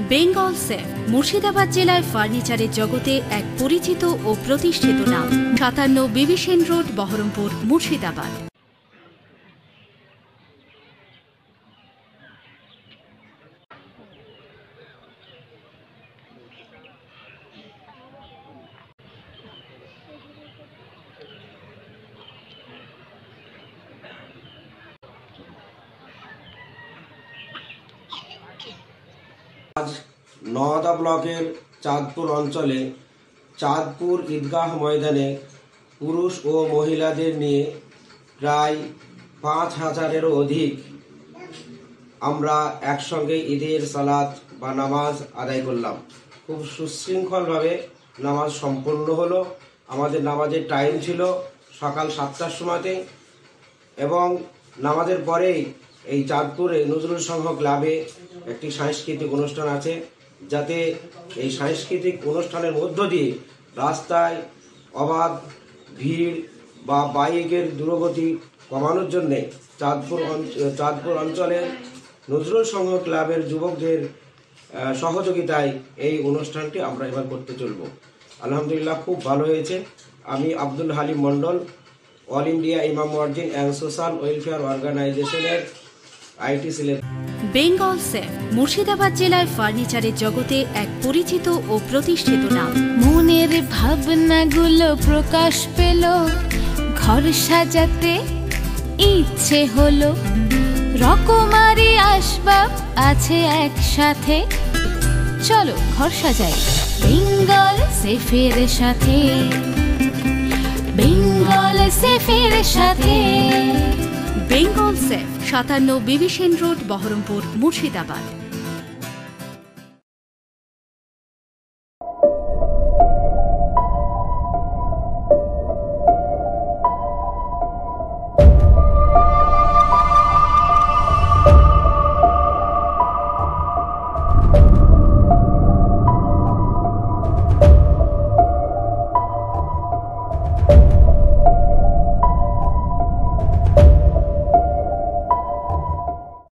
Bengal safe Murshidabad জেলায় ফার্নিচারের জগতে এক পরিচিত ও প্রতিষ্ঠিত নাম। 57 বিবি সেন রোড, বহরমপুর, মুর্শিদাবাদ। আজ নওদা ব্লকের চাঁদপুর অঞ্চলে চাঁদপুর ঈদগাহ ময়দানে পুরুষ ও মহিলাদের নিয়ে প্রায় ৫,০০০-এরও অধিক আমরা একসঙ্গে ঈদের সালাত বা নামাজ আদায় করলাম। খুব সুশৃঙ্খলভাবে নামাজ সম্পন্ন হলো। আমাদের নামাজের টাইম ছিল সকাল ৭টার সময়তে এবং নামাজের পরেই এই চাঁদপুরে নজরুল সংঘ ক্লাবে একটি সাংস্কৃতিক অনুষ্ঠান আছে, যাতে এই সাংস্কৃতিক অনুষ্ঠানের মধ্য দিয়ে রাস্তায় অবাধ ভিড় বা বাইকের দূরগতি কমানোর জন্যে চাঁদপুর অঞ্চলের নজরুল সংঘ ক্লাবের যুবকদের সহযোগিতায় এই অনুষ্ঠানটি আমরা এবার করতে চলব। আলহামদুলিল্লাহ, খুব ভালো হয়েছে। আমি Abdul Halim Mondal, all India imam muezzin and social welfare অর্গানাইজেশনের আইটি সেলের। বেঙ্গল সেফ মুর্শিদাবাদ জেলায় ফার্নিচারের জগতে এক পরিচিত ও প্রতিষ্ঠিত নাম। মনের ভাবনাগুলো প্রকাশ পেল, ঘর সাজাতে ইচ্ছে হলো, রকমারি আসবাব আছে একসাথে, চলো ঘর সাজাই বেঙ্গল সেফের সাথে, বেঙ্গল সেফের সাথে। বেঙ্গল সেফ 57 বিবি সেন রোড, বহরমপুর, মুর্শিদাবাদ।